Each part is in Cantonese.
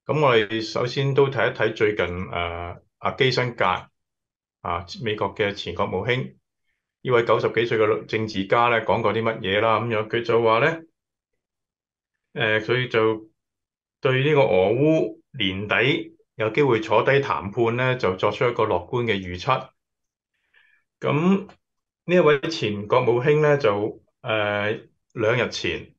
咁我哋首先都睇一睇最近阿基辛格美國嘅前國務卿呢位90幾歲嘅政治家咧講過啲乜嘢啦？咁樣佢就話咧，佢就對呢個俄烏年底有機會坐低談判咧，就作出一個樂觀嘅預測。咁呢一位前國務卿咧就2日前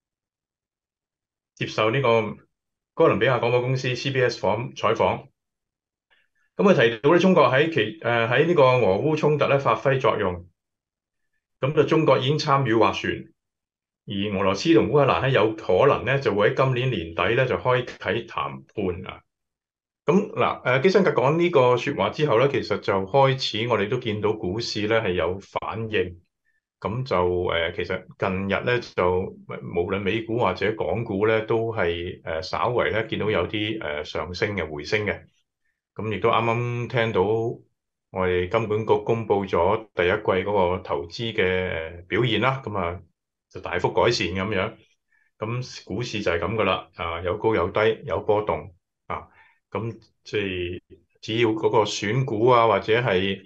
接受呢個哥倫比亞廣播公司 CBS 採訪。咁佢提到咧，中國喺呢個俄烏衝突咧發揮作用，咁就中國已經參與斡旋，而俄羅斯同烏克蘭咧有可能咧就會喺今年年底咧就開啟談判啊。咁嗱，基辛格講呢個説話之後咧，其實就開始我哋都見到股市咧係有反應，咁就其實近日咧就無論美股或者港股咧都係稍為咧見到有啲上升嘅回升嘅。咁亦都啱啱聽到我哋金管局公布咗第一季嗰個投資嘅表現啦，咁就大幅改善咁樣。咁股市就係咁噶啦，有高有低，有波動啊。咁即係只要嗰個選股或者係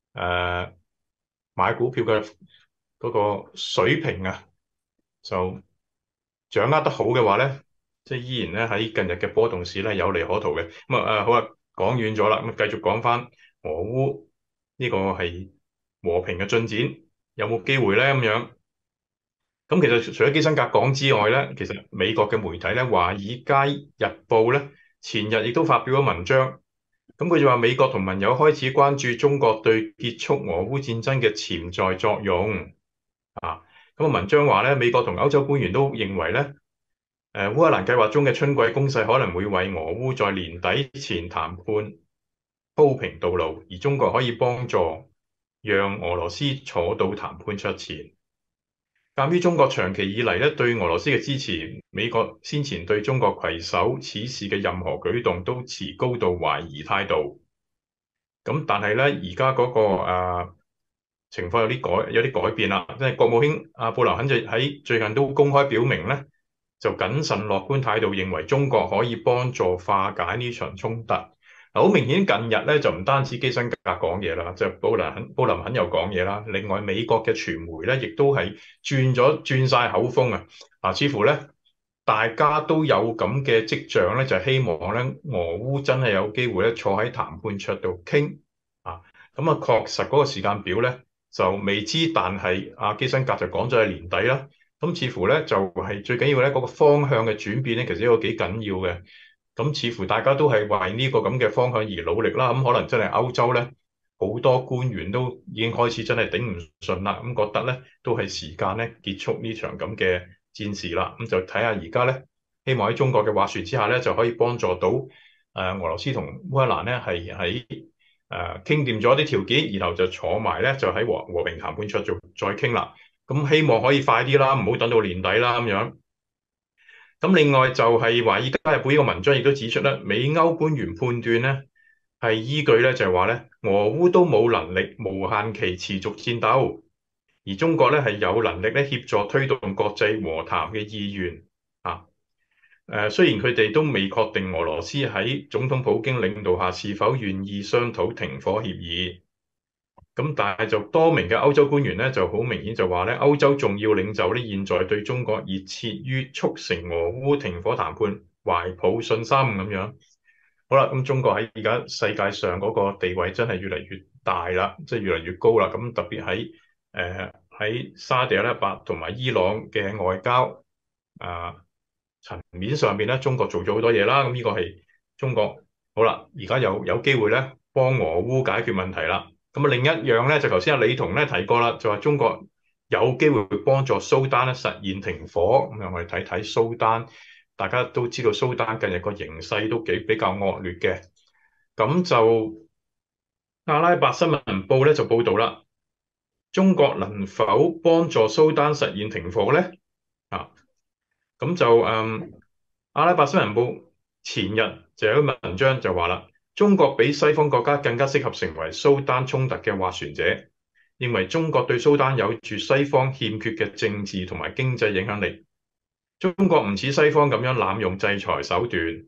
買股票嘅嗰個水平就掌握得好嘅話咧，即係依然咧喺近日嘅波動市咧有利可圖嘅。咁好啊，講遠咗啦，咁繼續講翻俄烏呢個係和平嘅進展，有冇機會咧咁樣？咁其實除咗基辛格講之外咧，其實美國嘅媒體咧《華爾街日報》咧前日亦都發表咗文章，咁佢就話美國同盟友開始關注中國對結束俄烏戰爭嘅潛在作用啊。咁文章話咧，美國同歐洲官員都認為咧，烏克蘭計劃中嘅春季攻勢可能會為俄烏在年底前談判鋪平道路，而中國可以幫助讓俄羅斯坐到談判桌前。鑒於中國長期以嚟咧對俄羅斯嘅支持，美國先前對中國攜手此事嘅任何舉動都持高度懷疑態度。咁但係咧，而家嗰個情況有啲改變啦，即係國務卿布林肯就喺最近都公開表明咧，就謹慎樂觀態度，認為中國可以幫助化解呢場衝突。好明顯近日咧就唔單止基辛格講嘢啦，就布林肯又講嘢啦。另外美國嘅傳媒咧亦都係轉晒口風似乎咧大家都有咁嘅跡象咧，就希望咧俄烏真係有機會咧坐喺談判桌度傾咁確實嗰個時間表咧就未知，但係基辛格就講咗係年底啦。咁似乎咧就係最緊要咧嗰個方向嘅轉變咧，其實一個幾緊要嘅。咁似乎大家都係為呢個咁嘅方向而努力啦。咁可能真係歐洲咧好多官員都已經開始真係頂唔順啦。咁覺得咧都係時間咧結束呢場咁嘅戰事啦。咁就睇下而家咧，希望喺中國嘅斡旋之下咧，就可以幫助到俄羅斯同烏克蘭咧係喺傾掂咗啲條件，然後就坐埋咧就喺和平談判桌做再傾啦。咁希望可以快啲啦，唔好等到年底啦咁樣。咁另外就係《華爾街日報》呢個文章亦都指出咧，美歐官員判斷咧係依據咧就係話咧，俄烏都冇能力無限期持續戰鬥，而中國咧係有能力咧協助推動國際和談嘅意願啊。雖然佢哋都未確定俄羅斯喺總統普京領導下是否願意商討停火協議。咁但係就多名嘅歐洲官員咧，就好明顯就話咧，歐洲重要領袖咧，現在對中國熱切於促成俄烏停火談判懷抱信心咁樣。好啦，咁中國喺而家世界上嗰個地位真係越嚟越大啦，即係越嚟越高啦。咁特別喺沙地阿拉伯同埋伊朗嘅外交層面上邊咧，中國做咗好多嘢啦。咁呢個係中國好啦，而家有機會咧幫俄烏解決問題啦。咁另一樣咧，就頭先阿李彤咧提過啦，就話中國有機會幫助蘇丹咧實現停火。咁我哋睇睇蘇丹，大家都知道蘇丹近日個形勢都比較惡劣嘅。咁就阿拉伯新聞報咧就報道啦，中國能否幫助蘇丹實現停火咧？咁就阿拉伯新聞報前日就有一個文章就話啦，中國比西方國家更加適合成為蘇丹衝突嘅斡旋者，認為中國對蘇丹有住西方欠缺嘅政治同埋經濟影響力。中國唔似西方咁樣濫用制裁手段，而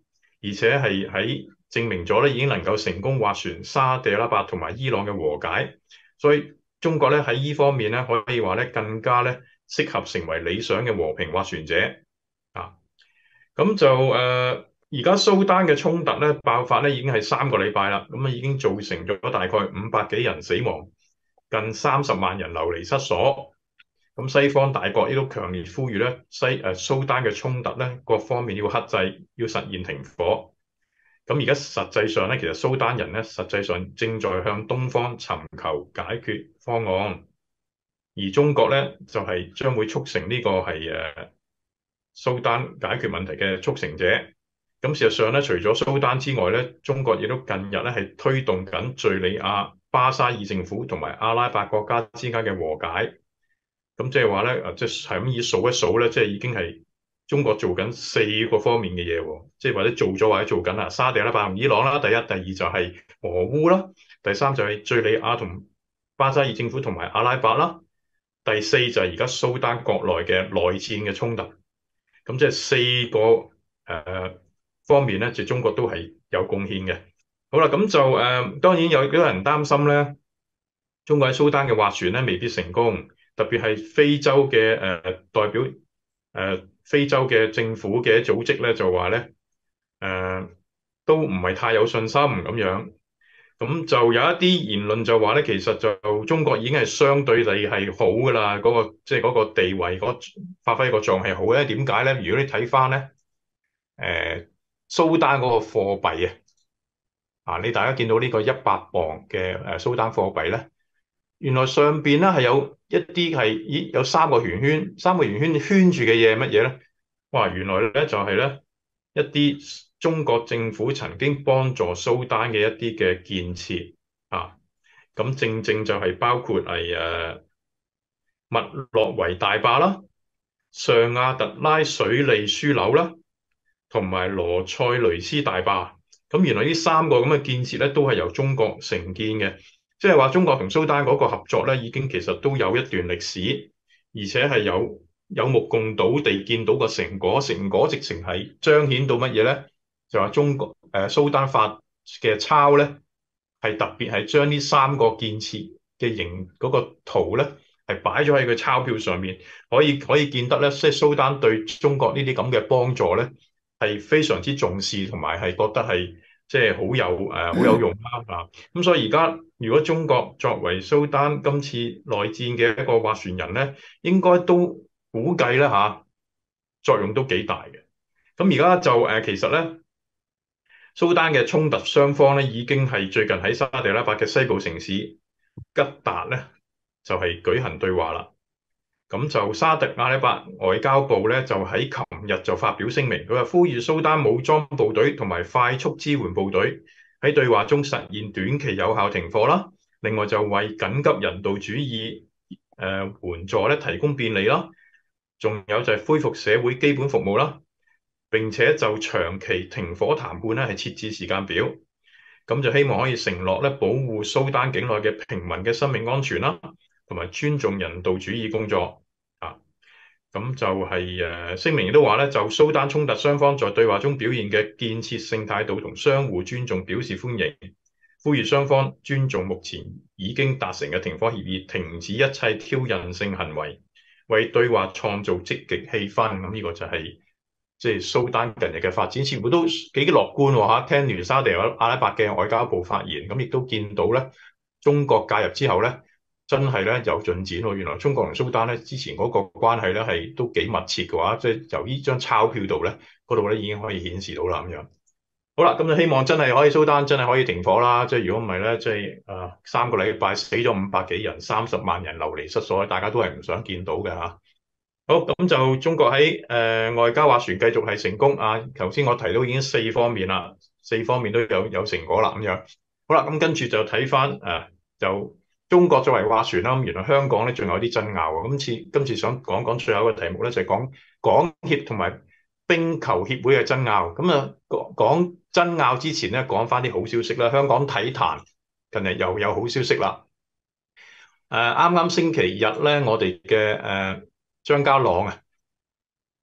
而且係喺證明咗咧已經能夠成功斡旋沙地阿拉伯同埋伊朗嘅和解，所以中國咧喺呢方面咧可以話咧更加咧適合成為理想嘅和平斡旋者啊。咁就而家蘇丹嘅衝突咧爆發咧已經係3個禮拜啦，咁啊已經造成咗大概500幾人死亡，近30萬人流離失所。咁西方大國亦都強烈呼籲咧蘇丹嘅衝突咧各方面要克制，要實現停火。咁而家實際上咧，其實蘇丹人咧實際上正在向東方尋求解決方案，而中國咧就係將會促成呢個係蘇丹解決問題嘅促成者。咁事實上咧，除咗蘇丹之外咧，中國亦都近日咧係推動緊敍利亞、巴沙爾政府同埋阿拉伯國家之間嘅和解。咁即係話咧，即係咁以數一數咧，即係已經係中國做緊4個方面嘅嘢喎，即係或者做咗或者做緊啦。沙地啦、巴同伊朗啦，第一、第二就係俄烏啦，第三就係敍利亞同巴沙爾政府同埋阿拉伯啦，第四就係而家蘇丹國內嘅內戰嘅衝突。咁即係4個方面咧，就中國都係有貢獻嘅。好啦，咁就當然有人擔心咧，中國喺蘇丹嘅斡旋咧未必成功。特別係非洲嘅代表非洲嘅政府嘅組織咧，就話咧都唔係太有信心咁樣。咁就有一啲言論就話咧，其實就中國已經係相對地係好㗎啦，嗰個即係嗰個地位發揮個作用係好咧。點解咧？如果你睇翻咧蘇丹嗰個貨幣你大家見到呢個100磅嘅蘇丹貨幣咧？原來上邊咧係有一啲係，咦有3個圓圈，三個圓圈圈住嘅嘢係乜嘢咧？哇！原來咧就係咧一啲中國政府曾經幫助蘇丹嘅一啲嘅建設啊，咁正正就係包括係密洛維大壩啦、上亞特拉水利樞紐啦，同埋羅塞雷斯大壩。咁原來呢3個咁嘅建設咧都係由中國承建嘅。即係話中國同蘇丹嗰個合作咧，已經其實都有一段歷史，而且係有目共睹地見到個成果，成果直情係彰顯到乜嘢咧？就話中國蘇丹發嘅鈔咧，係特別係將呢3個建設嘅形嗰個圖咧，係擺咗喺佢鈔票上面，可以見得咧，即係蘇丹對中國呢啲咁嘅幫助咧，係非常之重視，同埋係覺得係即係好有用啦。咁所以而家如果中國作為蘇丹今次內戰嘅一個斡旋人咧，應該都估計咧作用都幾大嘅。咁而家就其實咧，蘇丹嘅衝突雙方咧已經係最近喺沙地阿拉伯嘅西部城市吉達咧就係舉行對話啦。咁就沙特阿拉伯外交部咧就喺琴日就發表聲明，佢話呼籲蘇丹武裝部隊同埋快速支援部隊喺對話中實現短期有效停火啦。另外就為緊急人道主義援助咧提供便利啦。仲有就係恢復社會基本服務啦。並且就長期停火談判咧係設置時間表。咁就希望可以承諾咧保護蘇丹境內嘅平民嘅生命安全啦，同埋尊重人道主義工作啊。咁就係聲明亦都話咧，就蘇丹衝突雙方在對話中表現嘅建設性態度同相互尊重表示歡迎，呼籲雙方尊重目前已經達成嘅停火協議，停止一切挑釁性行為，為對話創造積極氣氛。咁呢個就係即係蘇丹近日嘅發展，似乎都幾樂觀喎嚇。聽完沙地阿拉伯嘅外交部發言，咁亦都見到咧，中國介入之後咧，真係咧有進展喎。原來中國同蘇丹咧之前嗰個關係咧係都幾密切嘅話，即係由呢張鈔票度咧嗰度咧已經可以顯示到啦咁樣。好啦，咁就希望真係可以蘇丹真係可以停火啦。即係如果唔係咧，即係3個禮拜死咗500幾人，30萬人流離失所，大家都係唔想見到嘅嚇。好，咁就中國喺外交斡旋繼續係成功啊！頭先我提到已經4方面啦，4方面都有成果啦咁樣。好啦，咁跟住就睇翻就中國作為斡旋啦，咁原來香港咧仲有啲爭拗啊。今次想講講最後一個題目咧，就係講港協同埋冰球協會嘅爭拗。咁講爭拗之前咧，講翻啲好消息啦。香港體壇近日又有好消息啦。啱啱星期日咧，我哋嘅張家朗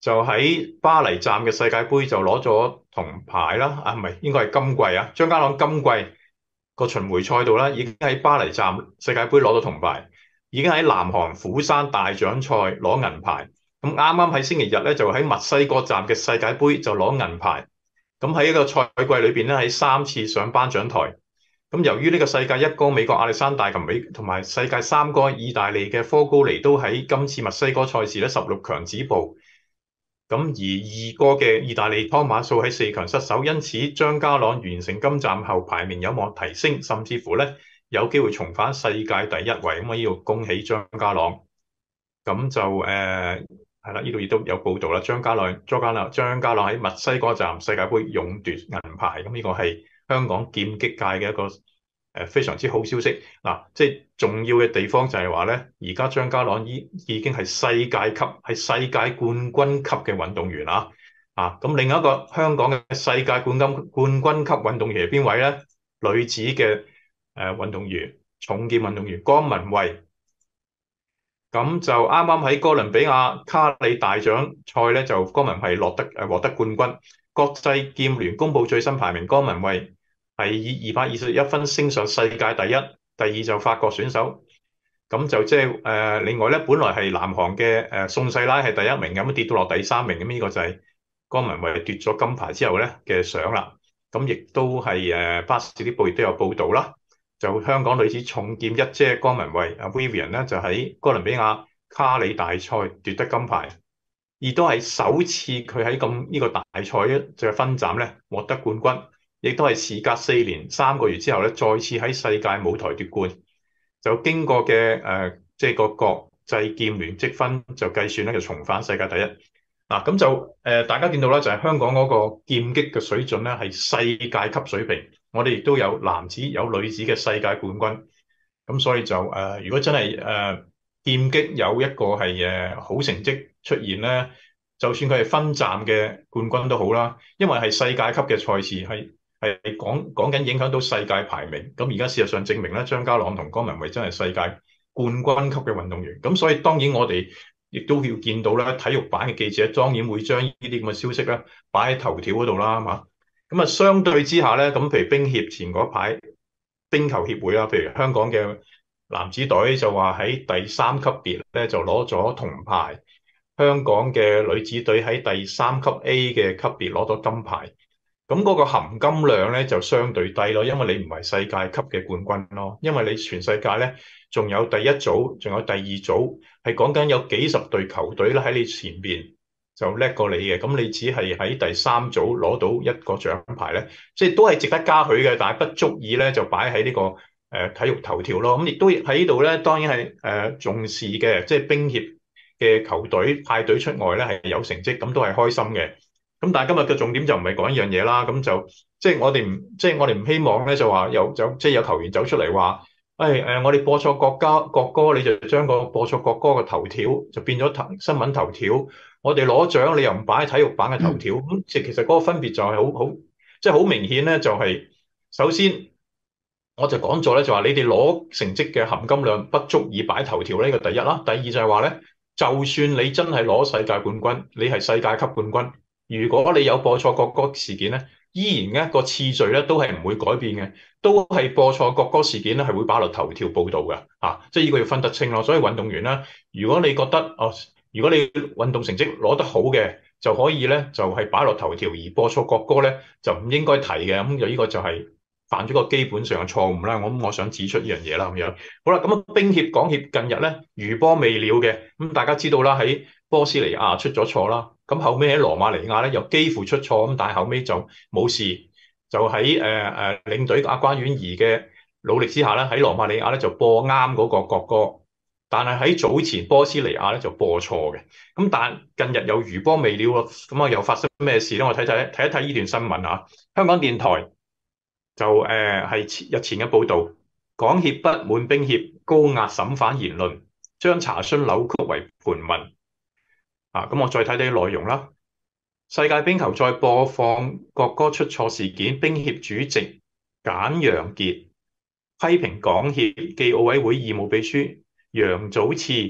就喺巴黎站嘅世界盃就攞咗銅牌啦，唔係應該係金季啊，張家朗今季個巡迴賽度啦，已經喺巴黎站世界盃攞到銅牌，已經喺南韓釜山大獎賽攞銀牌，咁啱啱喺星期日咧就喺墨西哥站嘅世界盃就攞銀牌，咁喺一個賽季裏邊咧喺3次上頒獎台。咁由於呢個世界一哥美國亞歷山大同埋世界3哥意大利嘅科高尼都喺今次墨西哥賽事咧16強止步。咁而2哥嘅意大利湯馬素喺4強失守，因此張家朗完成今站後排名有望提升，甚至乎咧有機會重返世界第一位。咁我要恭喜張家朗。咁就係啦，呢度亦都有報道啦。張家朗喺墨西哥站世界盃勇奪銀牌，咁呢個係香港劍擊界嘅一個非常之好消息。嗱，即係重要嘅地方就係話咧，而家張家朗已經係世界級、係世界冠軍級嘅運動員啦。咁另一個香港嘅世界冠軍級運動員係邊位咧？女子嘅運動員，重劍運動員江文蔚。咁就啱啱喺哥倫比亞卡里大獎賽咧，就江文蔚獲得冠軍。國際劍聯公佈最新排名，江文蔚係以221分升上世界第一，第二就法國選手。咁就即係另外咧，本來係南韓嘅宋世拉係第一名，咁跌到落第3名。咁呢個就係江文蔚奪咗金牌之後咧嘅相啦。咁亦都係巴士啲報亦都有報導啦。就香港女子重劍一姐江文蔚Vivian 咧，就喺哥倫比亞卡里大賽奪得金牌，亦都係首次佢喺呢個大賽就分站咧獲得冠軍，亦都係時隔4年3個月之後咧，再次喺世界舞台奪冠。就經過嘅即係個國際劍聯積分就計算咧，就重返世界第一。咁就大家見到啦，就係香港嗰個劍擊嘅水準咧係世界級水平。我哋亦都有男子有女子嘅世界冠軍，咁所以就如果真係劍擊有一個係好成績出現咧，就算佢係分站嘅冠軍都好啦，因為係世界級嘅賽事，係講緊影響到世界排名。咁而家事實上證明咧，張家朗同江文蔚真係世界冠軍級嘅運動員。咁所以當然我哋亦都要見到咧，體育版嘅記者當然會將呢啲咁嘅消息咧擺喺頭條嗰度啦，係嘛？咁相對之下咧，咁譬如冰協前嗰排冰球協會啦，譬如香港嘅男子隊就話喺第3級別咧就攞咗銅牌，香港嘅女子隊喺第3級 A 嘅級別攞咗金牌。咁嗰個含金量咧就相對低咯，因為你唔係世界級嘅冠軍咯，因為你全世界咧仲有第一組，仲有第二組，係講緊有幾十隊球隊咧喺你前邊就叻過你嘅，咁你只係喺第3組攞到一個獎牌咧，即係都係值得嘉許嘅，但係不足以咧就擺喺呢個體育頭條咯。咁亦都喺呢度咧，當然係重視嘅，即係冰協嘅球隊派隊出外咧係有成績，咁都係開心嘅。咁但係今日嘅重點就唔係講一樣嘢啦，咁就即係我哋唔希望咧就話即係有球員走出嚟話，我哋播錯國歌，你就將個播錯國歌嘅頭條就變咗新聞頭條。我哋攞獎，你又唔擺喺體育版嘅頭條，咁其實嗰個分別就係即係好明顯咧，就係首先我就講咗咧，就話你哋攞成績嘅含金量不足以擺頭條，呢個第一啦。第二就係話咧，就算你真係攞世界冠軍，你係世界級冠軍，如果你有播錯國歌事件咧，依然一個次序咧都係唔會改變嘅，都係播錯國歌事件咧係會擺落頭條報導嘅，即係呢個要分得清咯。所以運動員咧，如果你覺得如果你運動成績攞得好嘅，就可以咧就係擺落頭條，而播錯國歌咧就唔應該提嘅。咁就呢個就係犯咗個基本上嘅錯誤啦。我想指出呢樣嘢啦，咁樣好啦。咁冰協港協近日咧餘波未了嘅，咁大家知道啦，喺波斯尼亞出咗錯啦，咁後尾喺羅馬尼亞咧又幾乎出錯，咁但係後尾就冇事，就喺領隊阿關婉儀嘅努力之下咧，喺羅馬尼亞咧就播啱嗰個國歌。但係喺早前波斯尼亞咧就播錯嘅，咁但近日又餘波未了咯，咁又發生咩事咧？我睇一睇呢段新聞啊。香港電台就係日前嘅報導，港協不滿冰協高壓審犯言論，將查詢扭曲為盤問。咁我再睇睇內容啦。世界冰球賽播放國歌出錯事件，冰協主席簡陽傑批評港協暨奧委會義務秘書楊祖熾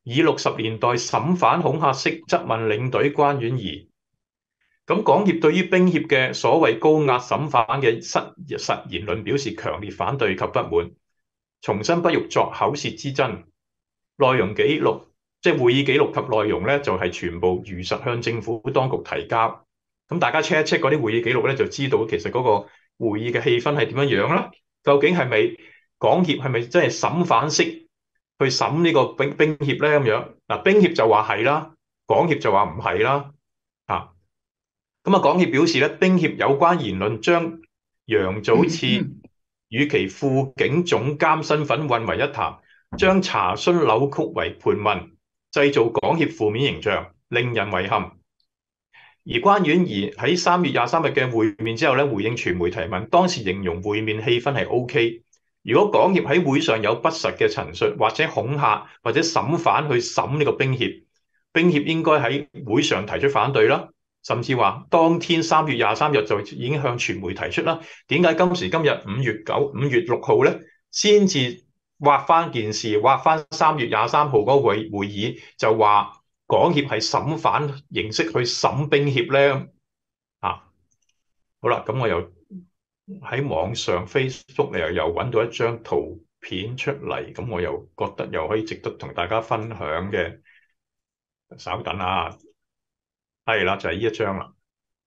以60年代審犯恐嚇式質問領隊關婉儀。咁港協對於冰協嘅所謂高壓審犯嘅實言論表示強烈反對及不滿，重申不欲作口舌之爭。內容記錄，即係會議記錄及內容咧，就係全部如實向政府當局提交。咁大家 check 一 check 嗰啲會議記錄咧，就知道其實嗰個會議嘅氣氛係點樣樣啦。究竟係咪港協係咪真係審犯式去審呢個冰協咧咁樣？嗱，冰協就話係啦，港協就話唔係啦。啊，咁啊，港協表示咧，冰協有關言論將楊祖熾與其輔警總監身份混為一談，將查詢扭曲為盤問，製造港協負面形象，令人遺憾。而關婉儀喺3月23日嘅會面之後咧，回應傳媒提問，當時形容會面氣氛係 OK。如果港協喺會上有不實嘅陳述，或者恐嚇，或者審犯去審呢個冰協，冰協應該喺會上提出反對啦。甚至話當天3月23日就已經向傳媒提出啦。點解今時今日5月6號咧，先至挖翻件事，挖翻3月23號嗰個會議，就話港協係審犯形式去審冰協咧？啊，好啦，咁我又喺網上 Facebook 又揾到一張圖片出嚟，咁我又覺得又可以值得同大家分享嘅。稍等啊，係啦，就係呢一張啦。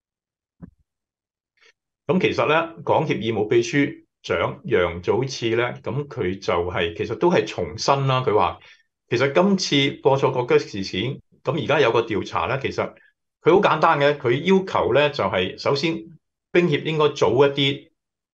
咁其實咧，港協義務秘書長楊祖熾咧，咁佢就其實都係重申啦。佢話其實今次播錯國歌事件，咁而家有個調查咧，其實佢好簡單嘅，佢要求咧就係首先冰協應該早一啲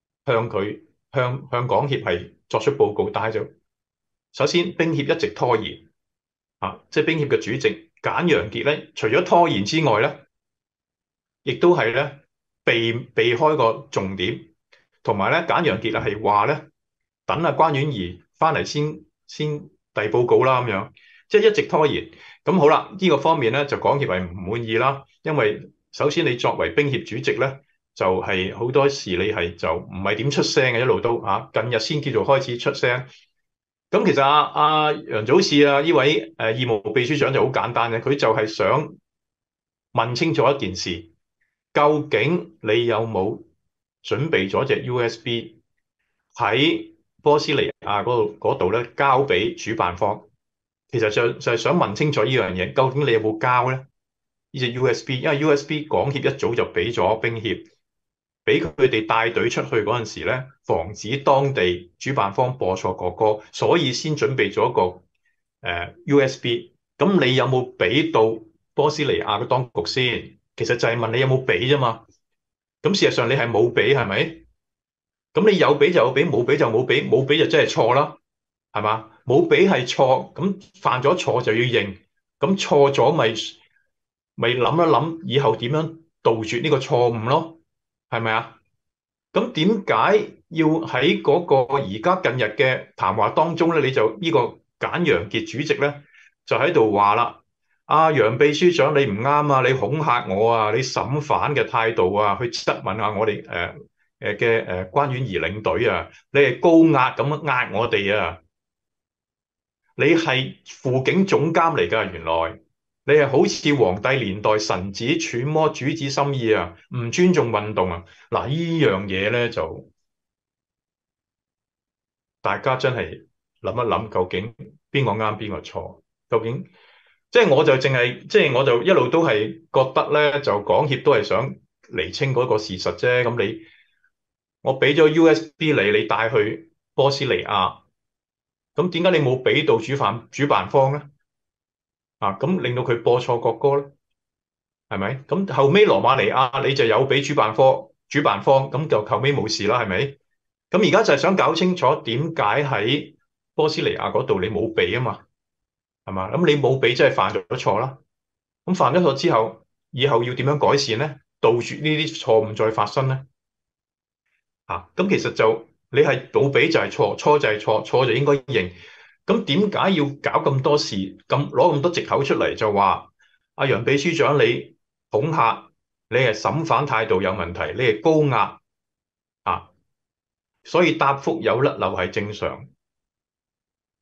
向港協係作出報告，但係就首先冰協一直拖延啊，即係冰協嘅主席簡陽傑咧，除咗拖延之外咧，亦都係咧避開個重點，同埋咧簡陽傑係話咧等阿關婉儀翻嚟先遞報告啦咁樣，即係一直拖延。咁好啦，呢個方面咧就港協係唔滿意啦，因為首先你作為冰協主席咧，就係好多時你係就唔係點出聲嘅，一路都近日先叫做開始出聲。咁其實阿楊祖熾呢位義務秘書長就好簡單嘅，佢就係想問清楚一件事。究竟你有冇準備咗隻 USB 喺波斯尼亞嗰度咧交俾主辦方？其實就係想問清楚呢樣嘢，究竟你有冇交咧？呢隻 USB，因為 USB 港協一早就俾咗冰協，俾佢哋帶隊出去嗰陣時咧，防止當地主辦方播錯國歌，所以先準備咗一個USB。咁你有冇俾到波斯尼亞嘅當局先？其實就係問你有冇俾啫嘛，咁事實上你係冇俾係咪？咁你有俾就有俾，冇俾就冇俾，冇俾就真係錯啦，係嘛？冇俾係錯，咁犯咗錯就要認，咁錯咗咪諗一諗以後點樣杜絕呢個錯誤咯，係咪啊？咁點解要喺嗰個而家近日嘅談話當中咧，你就呢個簡陽傑主席咧就喺度話啦。楊秘書長，你唔啱啊！你恐嚇我啊！你審犯嘅態度啊，去質問下我哋關婉儀領隊啊！你係高壓咁樣壓我哋啊！你係輔警總監嚟㗎，原來你係好似皇帝年代臣子揣摩主子心意啊！唔尊重運動啊！嗱，呢樣嘢咧就大家真係諗一諗，究竟邊個啱邊個錯？究竟？即係我就淨係，即係我就一路都係覺得咧，就港協都係想釐清嗰個事實啫。咁我俾咗 USB 你帶去波斯尼亞，咁點解你冇俾到主辦方咧？咁令到佢播錯國歌咧，係咪？咁後尾羅馬尼亞你就有俾主辦方，咁就後尾冇事啦，係咪？咁而家就係想搞清楚點解喺波斯尼亞嗰度你冇俾啊嘛？係嘛？咁你冇俾，即係犯咗錯啦。咁犯咗錯之後，以後要點樣改善咧？杜絕呢啲錯誤再發生咧？咁其實就你係冇俾就係錯，錯就係錯，錯就應該認。咁點解要搞咁多事，攞咁多藉口出嚟就話阿楊秘書長你恐嚇，你係審犯態度有問題，你係高壓所以答覆有甩漏係正常。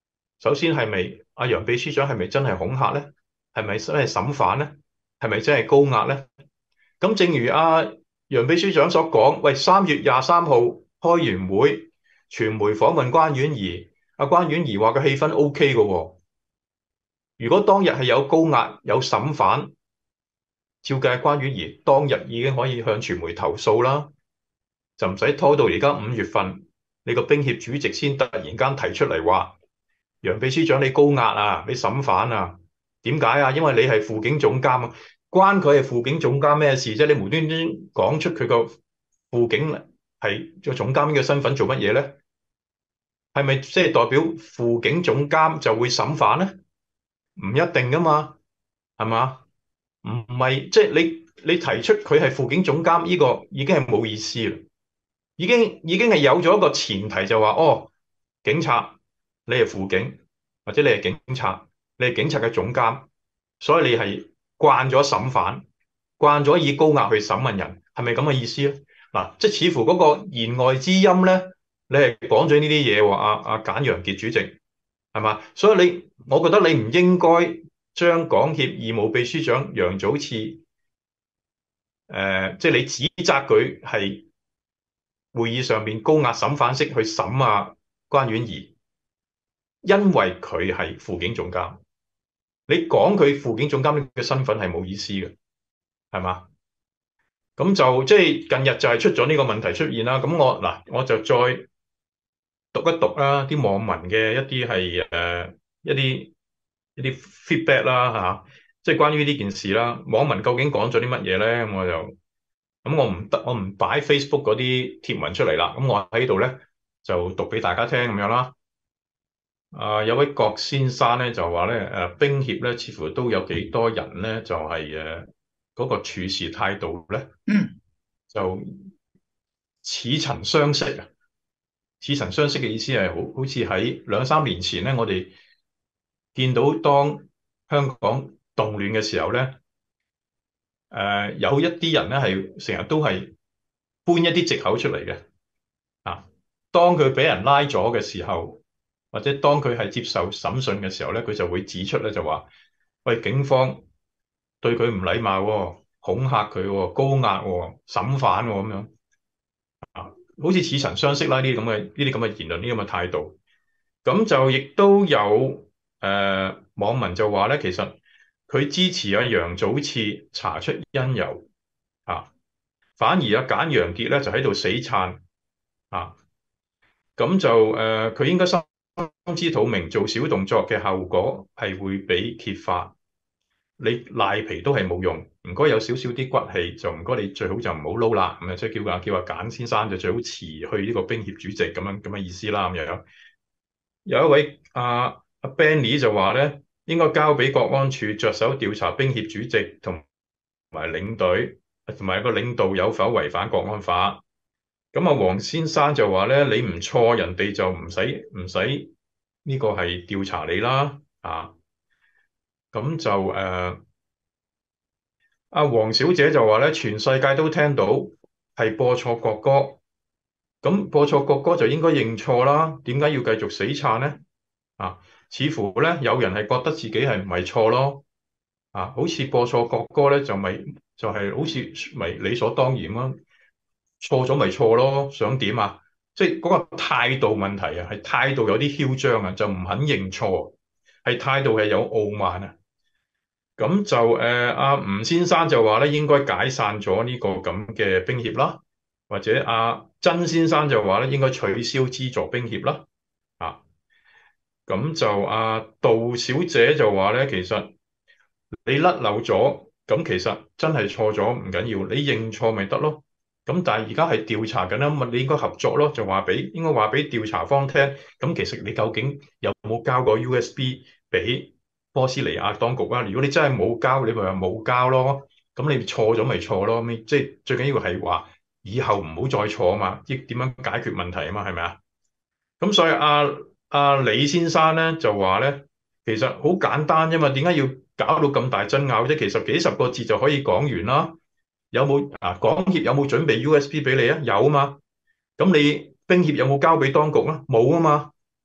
首先係咪阿楊秘書長係咪真係恐嚇咧？係咪真係審犯咧？係咪真係高壓咧？咁正如楊秘書長所講，喂，3月23號開完會，傳媒訪問關婉儀，關婉儀話個氣氛 OK 嘅喎。如果當日係有高壓有審犯，照計關婉儀當日已經可以向傳媒投訴啦，就唔使拖到而家5月份，你個冰協主席先突然間提出嚟話，楊秘書長你高壓啊，你審犯啊？點解啊？因為你係輔警總監啊，關佢係輔警總監咩事啫？你無端端講出佢個輔警係個總監嘅身份做乜嘢咧？係咪即係代表輔警總監就會審犯咧？唔一定噶嘛，係嘛？唔係即係你提出佢係輔警總監呢個已經係冇意思啦，已經係有咗一個前提就話哦，警察你係輔警或者你係警察，你係警察嘅總監，所以你係慣咗審犯，慣咗以高壓去審問人，係咪咁嘅意思咧？嗱，即係似乎嗰個言外之音咧，你係講咗呢啲嘢喎，簡陽傑主席係嘛？所以我覺得你唔應該將港協義務秘書長楊祖熾即係你指責佢係會議上面高壓審犯式去審關婉儀，因為佢係輔警總監，你講佢輔警總監嘅身份係冇意思嘅，係嘛？咁就即係近日就係出咗呢個問題出現啦。咁我就再讀一讀啦，啲網民嘅一啲係一啲 feedback 啦嚇，即係關於呢件事啦。網民究竟講咗啲乜嘢咧？我唔擺 Facebook 嗰啲貼文出嚟啦。咁我喺度咧就讀俾大家聽咁樣啦。有位郭先生咧就話咧冰協咧似乎都有幾多人咧就係嗰個處事態度咧就似曾相識啊！似曾相識嘅意思係好似喺2、3年前咧，我哋見到當香港動亂嘅時候咧，有一啲人咧係成日都係搬一啲藉口出嚟嘅啊。當佢俾人拉咗嘅時候，或者當佢係接受審訊嘅時候咧，佢就會指出咧就話：喂，警方對佢唔禮貌喎，恐嚇佢喎，高壓喎，審犯喎咁樣。好似似曾相識啦，呢啲咁嘅言論，呢啲咁嘅態度，咁就亦都有網民就話咧，其實佢支持楊祖熾查出因由啊，反而簡陽傑咧就喺度死撐啊，咁就佢應該心知肚明做小動作嘅後果係會被揭發。你賴皮都係冇用，唔該有少少啲骨氣就唔該你最好就唔好撈啦，咁啊即係叫簡先生就最好辭去呢個冰協主席咁嘅意思啦。咁樣有一位阿 Benny 就話咧，應該交俾國安處着手調查冰協主席同埋領隊同埋個領導有否違反國安法。咁黃先生就話咧，你唔錯，人哋就唔使呢個係調查你啦啊。咁就黃小姐就話咧，全世界都聽到係播錯國歌，咁播錯國歌就應該認錯啦，點解要繼續死撐呢？似乎咧有人係覺得自己係唔係錯咯，好似播錯國歌咧就係好似咪理所當然咯，錯咗咪錯咯，想點啊？即係嗰個態度問題啊，係態度有啲囂張啊，就唔肯認錯，係態度係有傲慢啊。咁就吳先生就話咧，應該解散咗呢個咁嘅冰協啦，或者曾先生就話咧，應該取消資助冰協啦。咁就杜小姐就話咧，其實你甩漏咗，咁其實真係錯咗唔緊要，你認錯咪得咯。咁但係而家係調查緊啦，咁你應該合作咯，就應該話俾調查方聽。咁其實你究竟有冇交過 USB 俾波斯尼亞當局啊？如果你真係冇交，你咪話冇交咯。咁你錯咗咪錯咯？即係最緊要係話以後唔好再錯啊嘛，即點樣解決問題啊嘛，係咪啊？咁所以李先生咧就話咧，其實好簡單啫嘛，點解要搞到咁大爭拗啫？其實幾十個字就可以講完啦。有冇港協有冇準備 USB 俾你啊？有啊嘛。咁你冰協有冇交俾當局啊？冇啊嘛。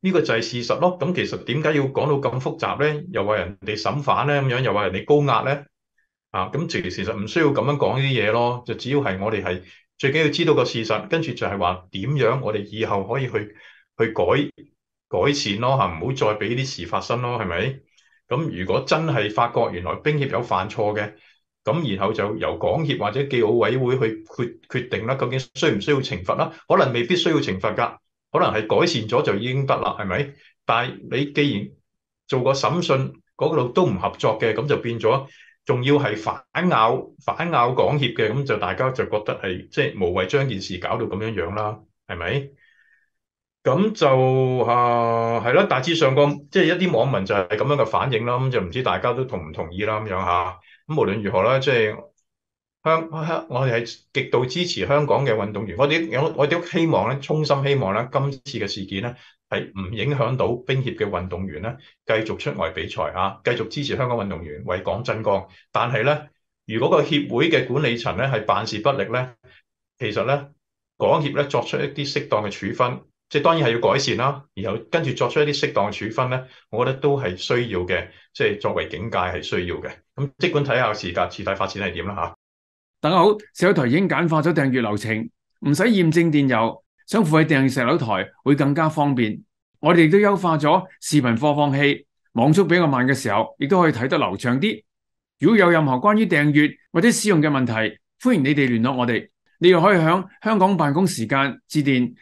呢個就係事實咯。咁其實點解要講到咁複雜咧？又話人哋審犯咧咁樣，又話人哋高壓咧？咁其實唔需要咁樣講呢啲嘢咯。就只要係我哋係最緊要知道個事實，跟住就係話點樣我哋以後可以去改善咯嚇，唔好再俾呢啲事發生咯，係咪？咁如果真係發覺原來冰協有犯錯嘅，咁然後就由港協或者紀奧委會去決定啦，究竟需唔需要懲罰啦？可能未必需要懲罰㗎，可能係改善咗就已經得啦，係咪？但係你既然做個審訊嗰度都唔合作嘅，咁就變咗，仲要係反咬港協嘅，咁就大家就覺得係即係無謂將件事搞到咁樣樣啦，係咪？咁就係啦，大致上個即係一啲網民就係咁樣嘅反應啦，咁就唔知大家都同唔同意啦咁樣嚇。咁無論如何啦，即係我哋係極度支持香港嘅運動員，我哋都希望咧，衷心希望咧，今次嘅事件咧係唔影響到冰協嘅運動員咧繼續出外比賽嚇，繼續支持香港運動員為港爭光。但係咧，如果個協會嘅管理層咧係辦事不力咧，其實咧港協咧作出一啲適當嘅處分。即係當然係要改善啦，然後跟住作出一啲適當嘅處分咧，我覺得都係需要嘅，即係作為警戒係需要嘅。咁即管睇下事態發展係點啦嚇。 大家好，石榴台已經簡化咗訂閱流程，唔使驗證電郵，想付費訂閱石榴台會更加方便。我哋亦都優化咗視頻播放器，網速比較慢嘅時候，亦都可以睇得流暢啲。如果有任何關於訂閱或者使用嘅問題，歡迎你哋聯絡我哋。你又可以響香港辦公時間致電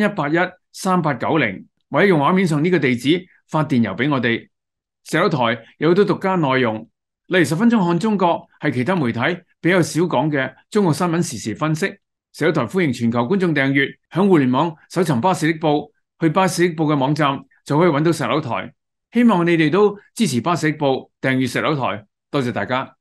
31813890，或者用畫面上呢個地址發電郵俾我哋。石榴台有好多獨家內容，例如10分鐘看中國係其他媒體比較少講嘅中國新聞時事分析。石榴台歡迎全球觀眾訂閱，響互聯網搜尋巴士的報，去巴士的報嘅網站就可以揾到石榴台。希望你哋都支持巴士的報，訂閱石榴台，多謝大家。